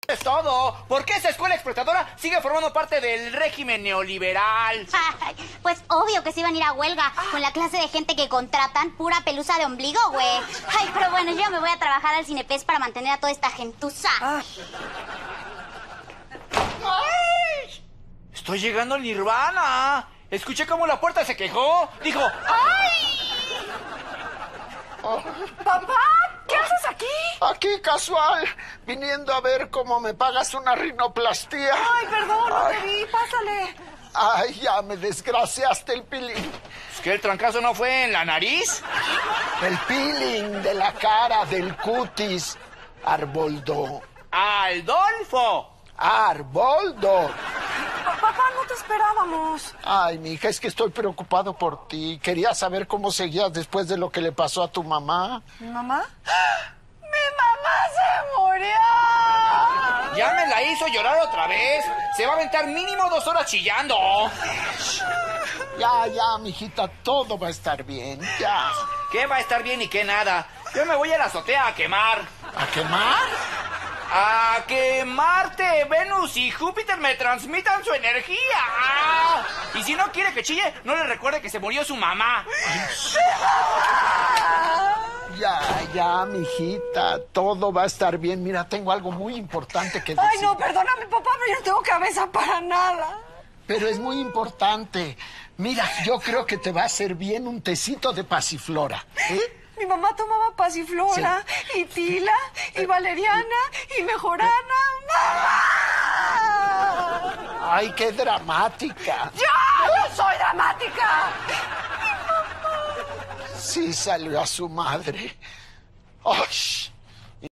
Es todo. ¿Por qué esa escuela explotadora sigue formando parte del régimen neoliberal? Ay, pues obvio que se iban a ir a huelga con la clase de gente que contratan pura pelusa de ombligo, güey. Ay, pero bueno, yo me voy a trabajar al Cinepes para mantener a toda esta gentuza. ¡Ay! Estoy llegando al Nirvana. Escuché cómo la puerta se quejó. Dijo, ¡ay! ¡Papá! ¿Qué haces aquí? Aquí casual, viniendo a ver cómo me pagas una rinoplastía. Ay, perdón, no te vi, pásale. Ay, ya me desgraciaste el peeling. ¿Es que el trancazo no fue en la nariz? El peeling de la cara, del cutis. Arboldo. ¡Aldolfo! Arboldo. Papá, no te esperábamos. Ay, mija, es que estoy preocupado por ti. Quería saber cómo seguías después de lo que le pasó a tu mamá. ¿Mi mamá? ¡Mi mamá se murió! Ya me la hizo llorar otra vez. Se va a aventar mínimo 2 horas chillando. Ya, mijita, todo va a estar bien, ya. ¿Qué va a estar bien y qué nada? Yo me voy a la azotea a quemar. ¿A quemar? ¡A que Marte, Venus y Júpiter me transmitan su energía! Y si no quiere que chille, no le recuerde que se murió su mamá. Ya, mijita, todo va a estar bien. Mira, tengo algo muy importante que decir. Ay, no, perdóname, papá, pero yo no tengo cabeza para nada. Pero es muy importante. Mira, yo creo que te va a hacer bien un tecito de pasiflora. ¿Eh? Mi mamá tomaba pasiflora, y tila, y valeriana, y mejorana. ¡Mamá! Ay, qué dramática. ¡Yo no soy dramática! Sí salió a su madre. ¡Ay!